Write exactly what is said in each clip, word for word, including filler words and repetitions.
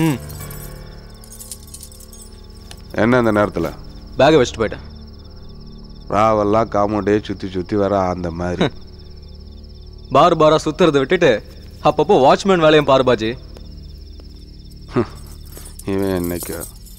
ம். என்ன அந்த நேரத்தில்? பேகை வச்சுட்டு போயிட்டேன். ராவெல்லாம் காமௌண்டே சுற்றி சுற்றி வர அந்த மாதிரி. பார் பாரா சுத்துறதை விட்டுட்டு அப்பப்போ வாட்ச்மேன் வேலையும் பாரு பாஜி. இவன் என்னைக்கு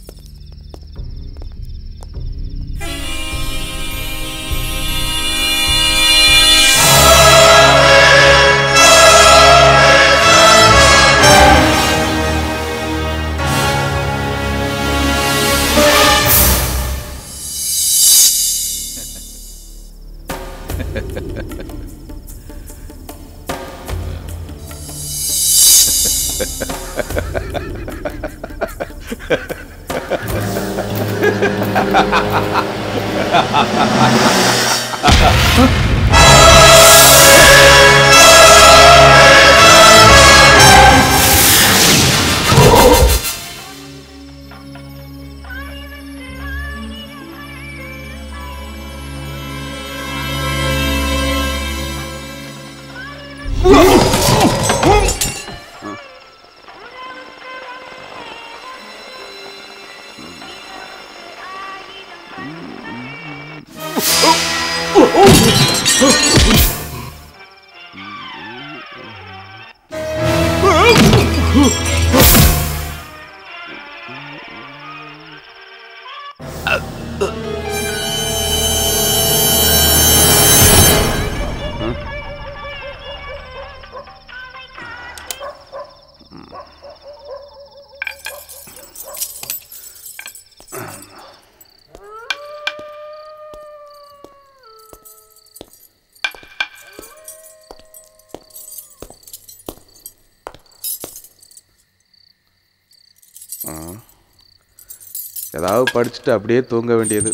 ஏதாவது படிச்சுட்டு அப்படியே தூங்க வேண்டியது.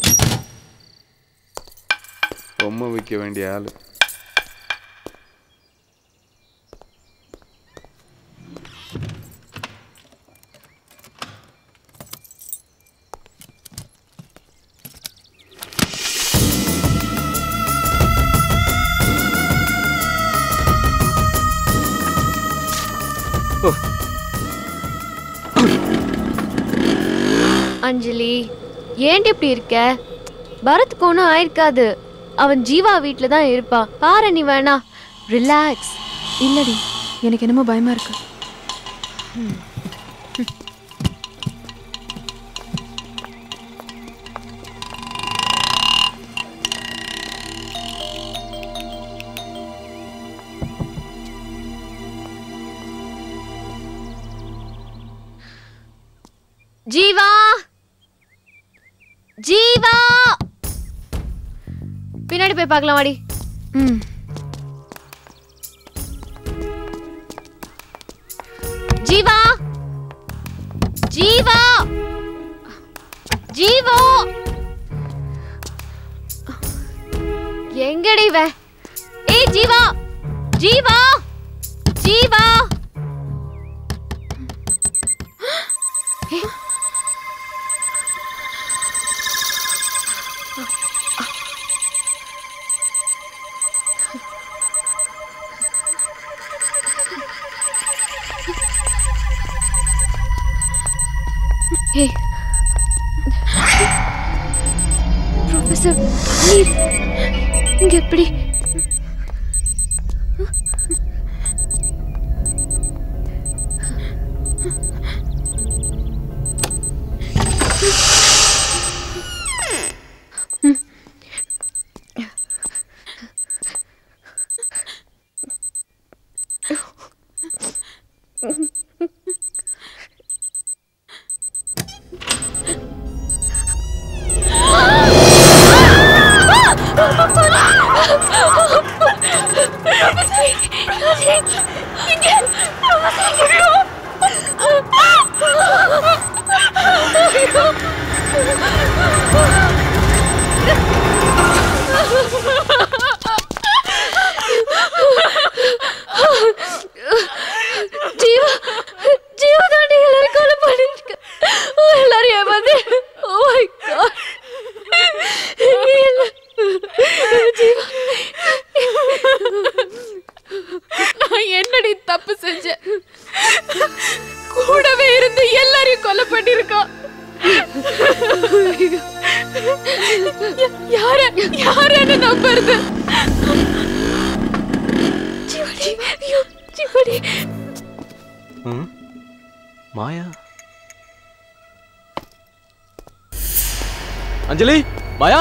பொம்மை விற்க வேண்டிய ஆள். அஞ்சலி, ஏன்டி இப்படி இருக்க? பரத்துக்கு ஒன்றும் ஆயிருக்காது. அவன் ஜீவா வீட்டில் தான் இருப்பான். பாரு, நீ வேணா ரிலாக்ஸ். இல்லடி, எனக்கு என்னமோ பயமா இருக்கு. ஜீவா, ஜீவா, பின்னாடி போய் பார்க்கலாம் வாடி. ம். ஜீவா, ஜீவா, ஜீவா, எங்கடி வே? ஏய் ஜீவா, ஜீவா, ஜீவா. Hey, Professor, நீர் இங்க எப்படி? ஜீவா, ஜீவா தாண்டி எல்லாரும் கொலை பண்ணிருக்கு. எல்லாரும் ஏமாந்து. Oh my God. ஜீவா, நான் என்னடி தப்பு செஞ்சேன்? கூடவே இருந்த வந்து எல்லாரையும் கொலை பண்ணிருக்கான். யார யாரன்னு நம்புறது? ஜீவடி, ஐயோ ஜீவடி. மாயா, அஞ்சலி, மாயா,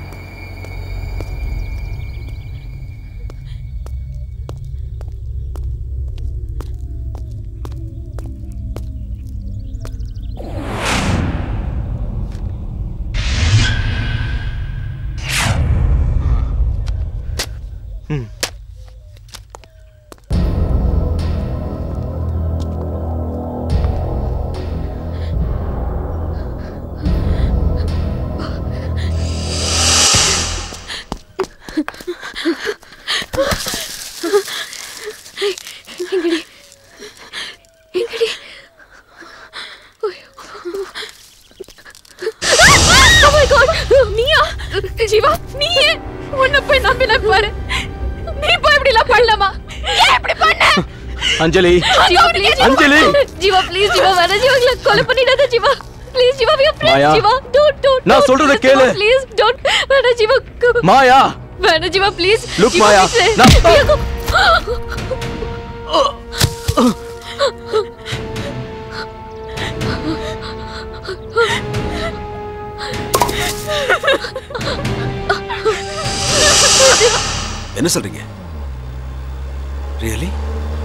ம் எங்கடி எங்கடி? Oh my God! நீயா? ஜீவா, நீயே? உன்னை போய் நம்பின பாரு. நீ போய் இப்படி எல்லாம் பண்ணலாமா? ஏன் இப்படி பண்ண? அஞ்சலி, அஞ்சலி, ஜீவா ப்ளீஸ் ஜீவா வேணா ஜீவா கொலை பண்ணிடாத Jeeva please Jeeva please Jeeva don't don't நான் சொல்றத கேளு ப்ளீஸ் டோன்ட் வேணா ஜீவா மாயா வேணா ஜீவா ப்ளீஸ் லுக் மாயா நான் என்ன சொல்றீங்க? ரியலி?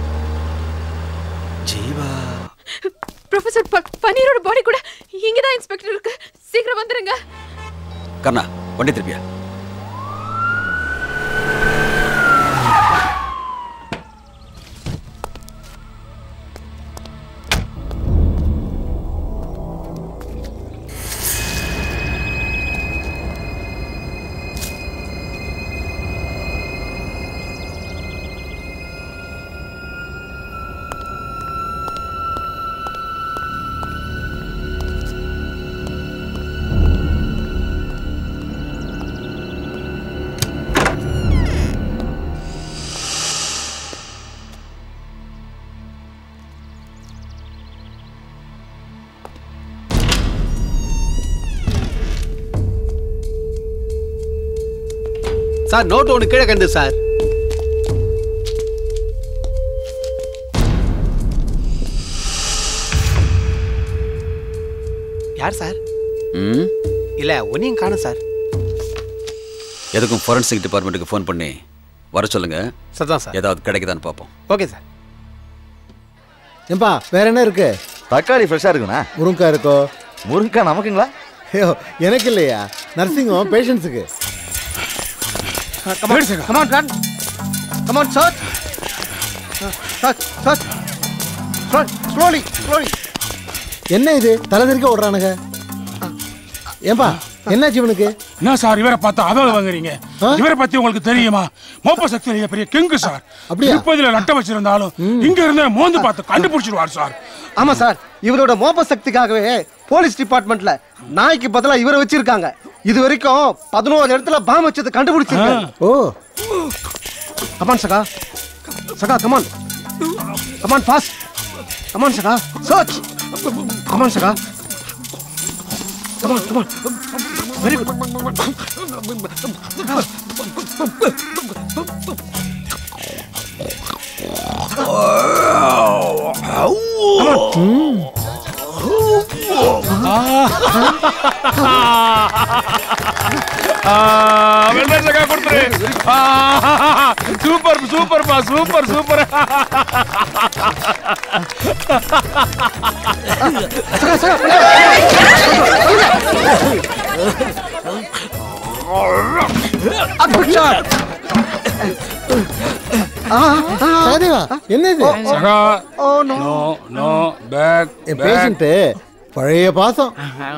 ஜீவா ப்ரொஃபசர் பன்னீரோட பாடி கூட இங்க தான் இன்ஸ்பெக்டர் இருக்கு. சீக்கிரம் வந்துருங்க. கண்ணா, வண்டி திருப்பியா? சார், நோட் ஒன்று கீழே கண்டு சார். யார் சார்? ம் இல்ல ஒன்னையும் காணும் சார். எதுக்கும் ஃபாரன்சிக் டிபார்ட்மெண்ட்டுக்கு ஃபோன் பண்ணி வர சொல்லுங்க. சரிதான் சார். ஏதாவது கிடைக்குதான்னு பார்ப்போம். Okay sir. ஏம்பா வேற என்ன இருக்கு? தக்காளி ஃப்ரெஷ்ஷாக இருக்குண்ணா. முருங்கா இருக்கோ? முருங்கா நமக்குங்களா? ஐயோ எனக்கு இல்லையா, நர்சிங்கும் பேஷண்ட்ஸுக்கு. Come on, come on, run. Come on, search. Search, search. Search, slowly, slowly. என்ன இது தலை தெறிக்க ஓடுறானுங்க? ஏம்பா என்னாச்சு இவனுக்கு? என்ன சார் இவரை பார்த்தா அதாவது வாங்குறீங்க? இவரை பத்தி உங்களுக்கு தெரியுமா? மோப்ப சக்தி பெரிய கிங்கு சார். அப்படியே முப்பதுல நட்ட வச்சிருந்தாலும் இங்க இருந்தே மோந்து பார்த்து கண்டுபிடிச்சிடுவார் சார். ஆமா சார், இவரோட மோப்ப சக்திக்காகவே போலீஸ் டிபார்ட்மெண்ட்ல நாய்க்கு பதிலா இவரை வச்சிருக்காங்க. இது வரைக்கும் பதினோரு இடத்துல பாம் வச்சது கண்டுபிடிச்சிருக்காங்க. ஓ கமான் சகா, சகா கமான், கமான் ஃபாஸ்ட், கமான் சகா, சர்ச், கமான் சகா, come on come on, very good. Super super பா சூப்பர் சூப்பர். என்னது? பேஷண்ட் பழைய பாசம்.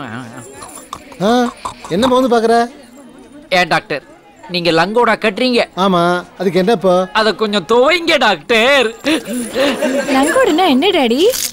என்ன வந்து பாக்குற? ஏன் டாக்டர் நீங்க லங்கோடா கட்டுறீங்க? ஆமா, அதுக்கு என்ன இப்போ? அத கொஞ்சம் துவைங்க டாக்டர். லங்கோடனா என்ன டாடி?